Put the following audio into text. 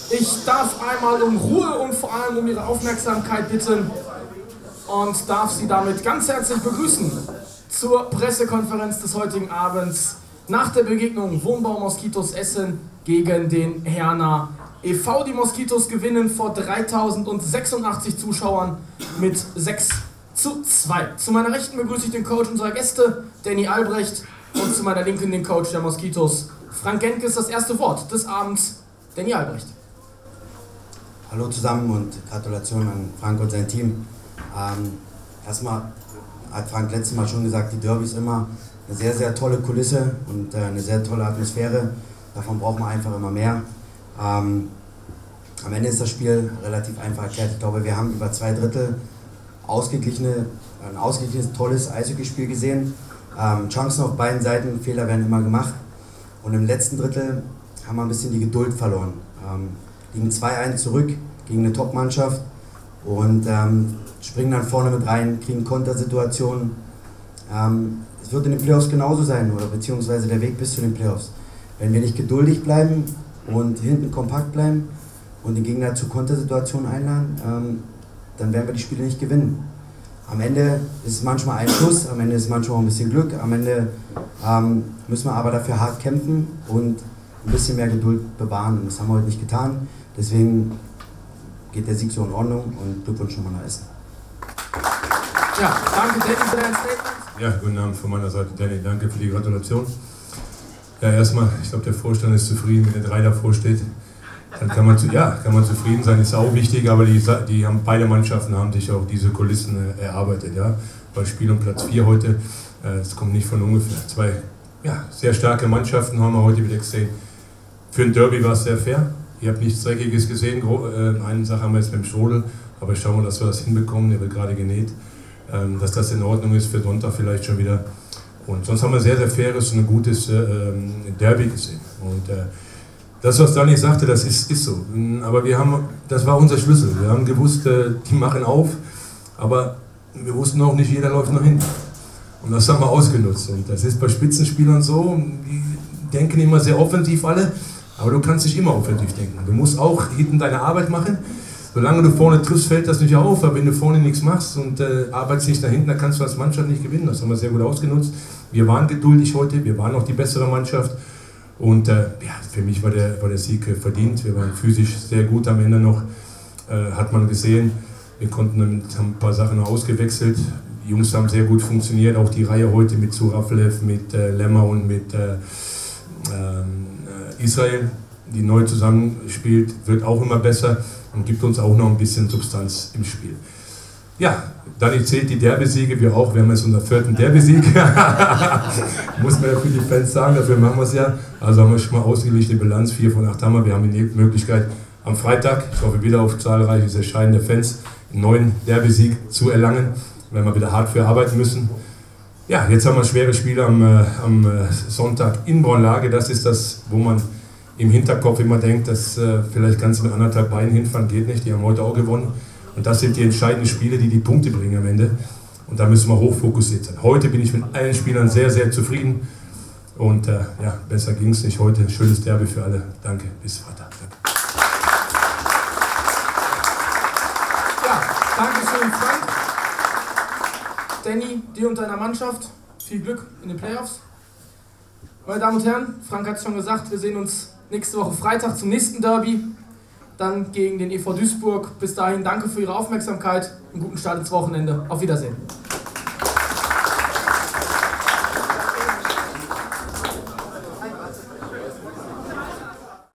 Ich darf einmal um Ruhe und vor allem um Ihre Aufmerksamkeit bitten und darf Sie damit ganz herzlich begrüßen zur Pressekonferenz des heutigen Abends nach der Begegnung Wohnbau Moskitos Essen gegen den Herner e.V. Die Moskitos gewinnen vor 3086 Zuschauern mit 6:2. Zu meiner Rechten begrüße ich den Coach unserer Gäste, Danny Albrecht, und zu meiner Linken den Coach der Moskitos, Frank Gentkes. Das erste Wort des Abends, Danny Albrecht. Hallo zusammen und Gratulation an Frank und sein Team. Erstmal hat Frank letztes Mal schon gesagt, die Derby ist immer eine sehr, sehr tolle Kulisse und eine sehr tolle Atmosphäre. Davon braucht man einfach immer mehr. Am Ende ist das Spiel relativ einfach erklärt. Ich glaube, wir haben über 2/3 ein ausgeglichenes, tolles Eishockeyspiel gesehen. Chancen auf beiden Seiten, Fehler werden immer gemacht. Und im letzten Drittel haben wir ein bisschen die Geduld verloren. Liegen 2-1 zurück gegen eine Top-Mannschaft und springen dann vorne mit rein, kriegen Kontersituationen. Es wird in den Playoffs genauso sein, oder beziehungsweise der Weg bis zu den Playoffs. Wenn wir nicht geduldig bleiben und hinten kompakt bleiben und den Gegner zu Kontersituationen einladen, dann werden wir die Spiele nicht gewinnen. Am Ende ist es manchmal ein Schuss, am Ende ist es manchmal auch ein bisschen Glück, am Ende müssen wir aber dafür hart kämpfen und ein bisschen mehr Geduld bewahren. Und das haben wir heute nicht getan. Deswegen geht der Sieg so in Ordnung und Glückwunsch nochmal nach Essen. Ja, danke Danny für dein Statement. Ja, guten Abend von meiner Seite, Danny. Danke für die Gratulation. Ja, erstmal, ich glaube, der Vorstand ist zufrieden, wenn der 3 davor steht. Dann kann man zufrieden sein, ist auch wichtig, aber beide Mannschaften haben sich auch diese Kulissen erarbeitet. Ja? Bei Spiel um Platz 4 heute, das kommt nicht von ungefähr. 2 sehr starke Mannschaften haben wir heute wieder gesehen. Für ein Derby war es sehr fair. Ihr habt nichts Dreckiges gesehen. Eine Sache haben wir jetzt mit dem Strodel, aber schauen wir, dass wir das hinbekommen. Der wird gerade genäht. Dass das in Ordnung ist für Sonntag vielleicht schon wieder. Und sonst haben wir sehr, sehr faires und ein gutes Derby gesehen. Und das, was Dani sagte, das ist so. Aber das war unser Schlüssel. Wir haben gewusst, die machen auf, aber wir wussten auch nicht, jeder läuft nach hinten. Und das haben wir ausgenutzt. Und das ist bei Spitzenspielern so, die denken immer sehr offensiv alle, aber du kannst nicht immer offensiv denken. Du musst auch hinten deine Arbeit machen. Solange du vorne triffst, fällt das nicht auf, aber wenn du vorne nichts machst und arbeitest nicht nach hinten, dann kannst du als Mannschaft nicht gewinnen. Das haben wir sehr gut ausgenutzt. Wir waren geduldig heute, wir waren auch die bessere Mannschaft. Und für mich war der Sieg verdient. Wir waren physisch sehr gut am Ende noch, hat man gesehen. Wir haben ein paar Sachen ausgewechselt. Die Jungs haben sehr gut funktioniert, auch die Reihe heute mit Suraflev, mit Lemmer und mit Israel, die neu zusammenspielt, wird auch immer besser und gibt uns auch noch ein bisschen Substanz im Spiel. Ja, Dani zählt die Derby-Siege, wir auch. Wir haben jetzt unseren 4. Derby-Sieg. Muss man ja für die Fans sagen, dafür machen wir es ja. Also haben wir schon mal ausgeglichene Bilanz, 4 von 8 haben wir. Wir haben die Möglichkeit, am Freitag, ich hoffe wieder auf zahlreiches Erscheinen der Fans, einen neuen Derby-Sieg zu erlangen, wenn wir wieder hart für arbeiten müssen. Ja, jetzt haben wir schwere Spiele am Sonntag in Braunlage. Das ist das, wo man im Hinterkopf immer denkt, dass vielleicht kannst du mit 1,5 Beinen hinfahren, geht nicht. Die haben heute auch gewonnen. Und das sind die entscheidenden Spiele, die die Punkte bringen am Ende. Und da müssen wir hochfokussiert sein. Heute bin ich mit allen Spielern sehr, sehr zufrieden. Und besser ging es nicht. Heute ein schönes Derby für alle. Danke, bis Freitag. Ja, danke schön, Frank. Danny, dir und deiner Mannschaft viel Glück in den Playoffs. Meine Damen und Herren, Frank hat es schon gesagt, wir sehen uns nächste Woche Freitag zum nächsten Derby. Dann gegen den e.V. Duisburg. Bis dahin danke für Ihre Aufmerksamkeit. Einen guten Start ins Wochenende. Auf Wiedersehen.